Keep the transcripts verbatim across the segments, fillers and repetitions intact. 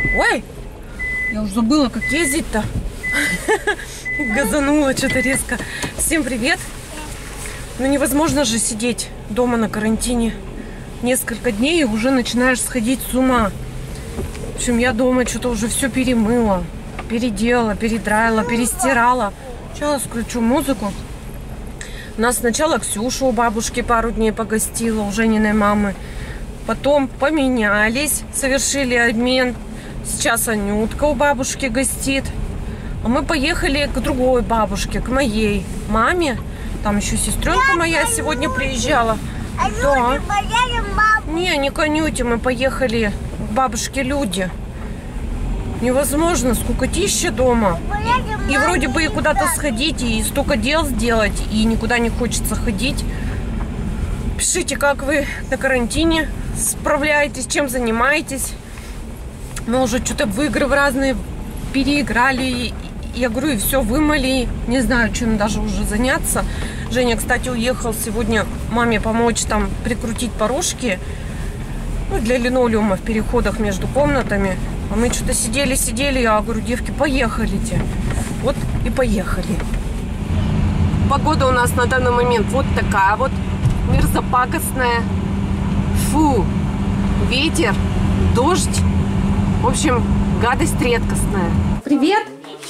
Ой, я уже забыла, как ездить-то. Газанула что-то резко. Всем привет. Ну невозможно же сидеть дома на карантине несколько дней и уже начинаешь сходить с ума. В общем, я дома что-то уже все перемыла, переделала, передраила, перестирала. Сейчас включу музыку. У нас сначала Ксюша у бабушки пару дней погостила, у Жениной мамы. Потом поменялись, совершили обмен. Сейчас Анютка у бабушки гостит. А мы поехали к другой бабушке, к моей маме. Там еще сестренка моя сегодня приезжала. Да. Не, не к Анюте, мы поехали к бабушке Люде. Невозможно, скукотища дома. И, и вроде бы и куда-то сходить, и столько дел сделать, и никуда не хочется ходить. Пишите, как вы на карантине справляетесь, чем занимаетесь. Мы уже что-то в игры в разные переиграли. Я говорю, и все вымыли. Не знаю, чем даже уже заняться. Женя, кстати, уехал сегодня маме помочь там прикрутить порожки, ну, для линолеума в переходах между комнатами. А мы что-то сидели-сидели, я говорю, девки, поехали-те. Вот и поехали. Погода у нас на данный момент вот такая вот, мерзопакостная. Фу, ветер, дождь. В общем, гадость редкостная. Привет!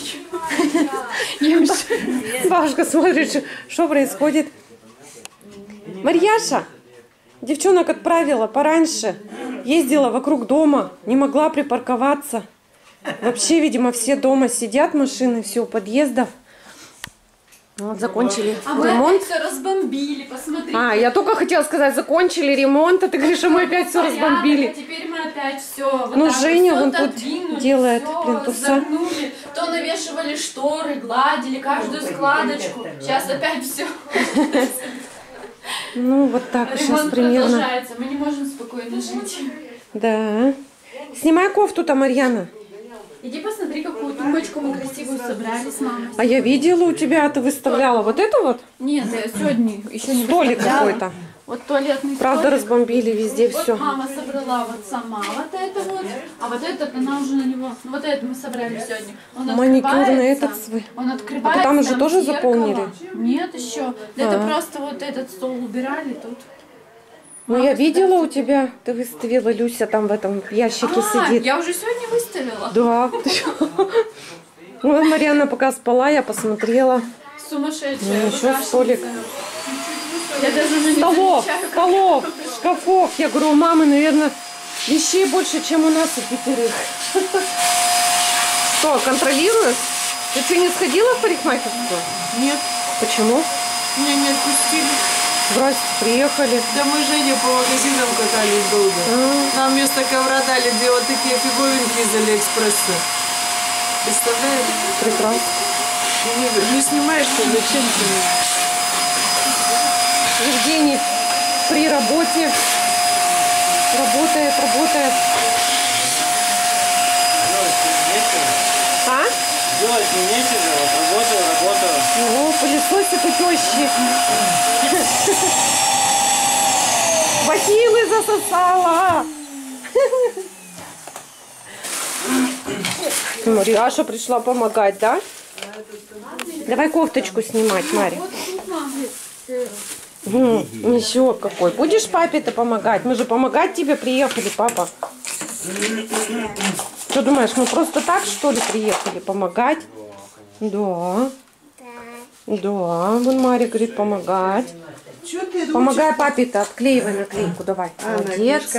Сашка смотрит, что происходит. Марьяша девчонок отправила пораньше. Ездила вокруг дома, не могла припарковаться. Вообще, видимо, все дома сидят, машины, все у подъездов. Вот, закончили а ремонт. Мы все разбомбили, посмотри. А, я только хотела сказать, закончили ремонт, а ты говоришь, что мы опять все разбомбили. А теперь мы опять все. Вот ну, Женя вот вон тут делает все, плинтуса. Загнули, то навешивали шторы, гладили каждую складочку. Сейчас опять все. Ну, вот так Ремонт сейчас примерно. Продолжается, мы не можем спокойно жить. Да. Снимай кофту-то, Марьяна. Иди посмотри, какую тумбочку мы красивую собрали с мамой. А я видела у тебя, ты выставляла вот это вот? Нет, я сегодня еще не столик какой-то. Вот туалетный Правда, столик. разбомбили везде Вот все. мама собрала вот сама вот это вот, а вот этот она уже на него. Ну, вот это мы собрали сегодня. Он маникюрный этот свой. Он открывается. А там уже там тоже зеркало. заполнили? Нет, еще. А. Это просто вот этот стол убирали тут. Ну, мама я видела кстати. у тебя, ты выставила, Люся там в этом ящике а, сидит. Я уже сегодня выставила. Да. Ну, Марьяна пока спала, я посмотрела. Сумасшедшая. Еще столик. Я даже уже не Столов, замечаю, столов, шкафов. Я говорю, у мамы, наверное, вещей больше, чем у нас у пятерых. Что, контролируешь? Ты что, не сходила в парикмахерскую? Нет. Почему? Меня не отпустили. Здрасте, приехали. Да мы Жене по магазинам катались долго. А. Нам вместо ковра дали две вот такие фиговинки из Алиэкспресса. Представляешь? Прекрасно. Не, не снимаешь, что зачем ты? Евгений при работе. Работает, работает. А? Делать мне нечего, вот работаю, работаю. Ну, пылесосит у тещи. Бахилы засосала. Марьяша пришла помогать, да? Давай кофточку снимать, Марья. Угу. Еще какой. Будешь папе-то помогать? Мы же помогать тебе приехали, папа. Что думаешь, мы просто так, что ли, приехали помогать? Да. Да, вон Марья говорит помогать. Помогай папе-то, отклеивай наклейку, давай. Молодец.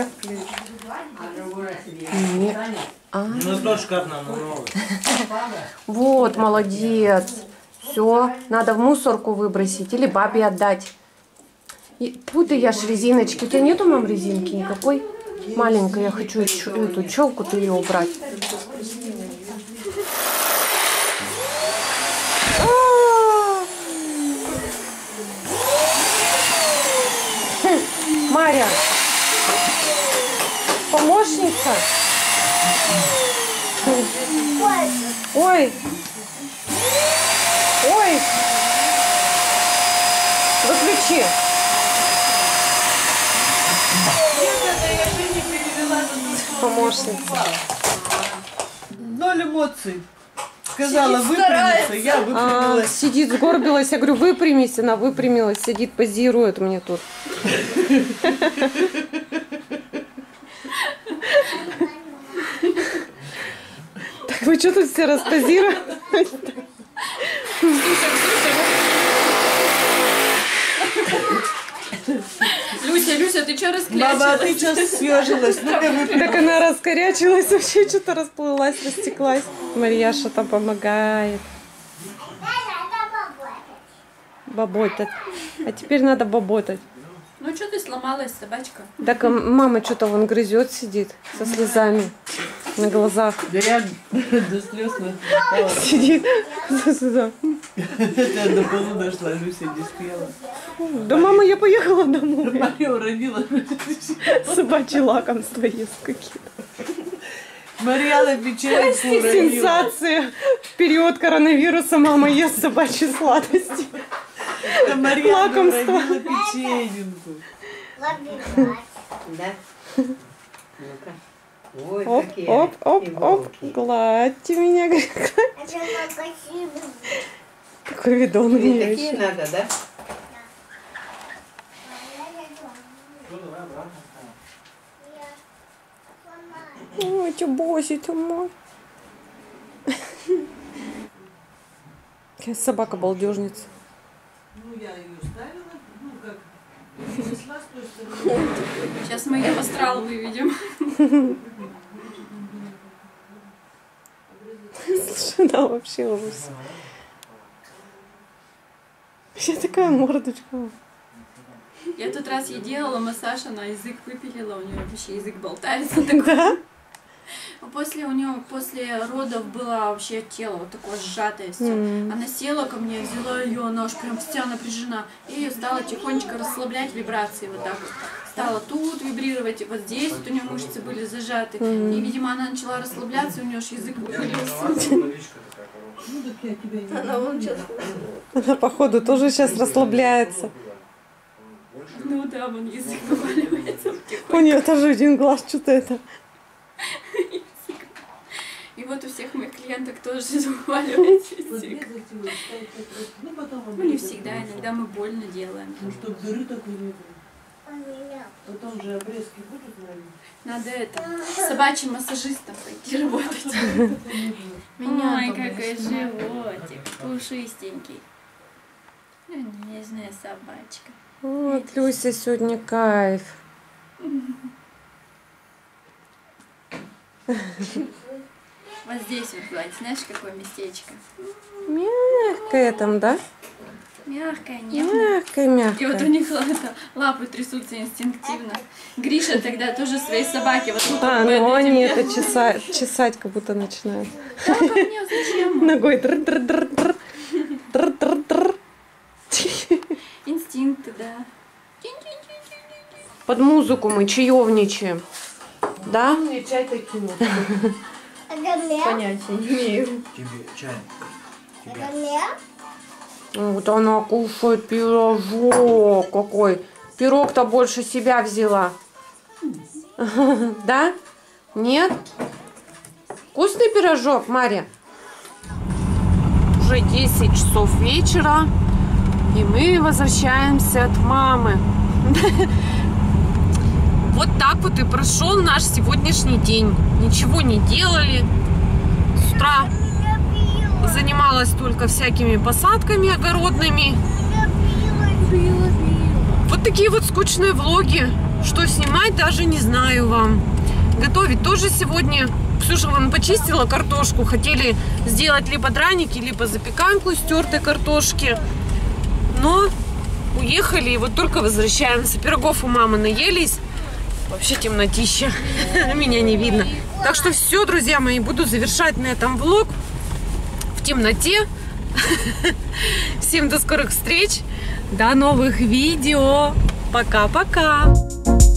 Нет. А. Ну, тоже шкаф нам новый. Вот, молодец. Все, надо в мусорку выбросить или бабе отдать. Фу ты, я ж резиночки. У тебя нету, мам, резинки никакой? Маленькая, я хочу эту челку-то ее убрать. Марья, помощница? Ой, ой, выключи. Помощница. эмоций. Сказала выпрямиться, я А, выпрямилась. сидит, сгорбилась. Я говорю, выпрямись. Она выпрямилась, сидит, позирует мне тут. Так вы что тут все распозируете? Люся, Люся, ты что Мама, а ты расклячилась? что съежилась? Ну-ка выпрямись. Так она раскорячилась, вообще что-то расплылась, растеклась. Марьяша там помогает. Баботать. А теперь надо баботать. Ну что ты сломалась, собачка? Так а мама что-то вон грызет, сидит со слезами на глазах. Да я до слез нахватала. Сидит со слезами. Я до полу дошла, Люся не спела. Да мама, я поехала домой. Мария уронила. Собачье лакомство ест какие-то. Марьяна печеньку уронила. Сенсация. В период коронавируса мама ест собачьи сладости. А Марьяна Лакомство. уронила печеньку. Да? Ну-ка. Ой, Оп, какие оп, оп, оп. иголки. Гладьте меня. говорит. Какой видон у Тебе нее такие еще. надо, да? Ой, чебосик мой. Какая собака балдежница. Ну, я ее ставила, ну, как, принесла с той стороны. Сейчас мы ее в астрал выведем. Слушай, она вообще ужас. Вообще такая мордочка. Я тот раз ей делала массаж, она язык выпилила, у нее вообще язык болтается такой. Да? После у нее после родов было вообще тело вот такое сжатое все. М. Она села ко мне, взяла ее, она аж прям вся напряжена. И ее стала тихонечко расслаблять вибрации вот так вот. Стала тут вибрировать, и вот здесь вот у нее мышцы были зажаты. И, видимо, она начала расслабляться, и у нее аж язык выпилился. Ну, так я тебя не Она, походу, тоже сейчас расслабляется. Ну да, вон язык вываливается потихоньку. У нее тоже один глаз что-то это. И вот у всех моих клиенток тоже вываливается язык. подрезать его, ставить так вот. Ну, потом Ну не всегда, иногда мы больно делаем. Ну, чтоб дыры такой не было. Потом же обрезки будут, наверное. Надо это, с собачьим массажистом пойти работать. Ой, какой животик, пушистенький. Ну, нежная собачка. Вот, Люся сегодня кайф. Вот здесь вот гладь, знаешь, какое местечко? Мягкая там, да? Мягкое, нежное. Мягкая, И вот у мягкая. них это, лапы трясутся инстинктивно. Гриша тогда тоже своей собаке вот тут А, вот ну этим они делал. это чесать, чесать как будто начинают. Да, ко мне зачем? Ногой др-др-др-др. Др-др-др. Инстинкты, да. Под музыку мы чаевничаем. Да? Мне чай таким вот. Понятия не имею. Тебе чай. Вот она кушает пирожок какой. Пирог-то больше себя взяла. Да? Нет? Вкусный пирожок, Марья? Уже десять часов вечера. И мы возвращаемся от мамы. Вот так вот и прошел наш сегодняшний день. Ничего не делали. С утра занималась только всякими посадками огородными. Вот такие вот скучные влоги. Что снимать, даже не знаю вам. Готовить тоже сегодня. Ксюша вон почистила картошку. Хотели сделать либо драники, либо запеканку из тертой картошки. Но уехали и вот только возвращаемся. Пирогов у мамы наелись. Вообще темнотища. Меня не видно. Так что все, друзья мои, буду завершать на этом влог в темноте. Всем до скорых встреч. До новых видео. Пока-пока.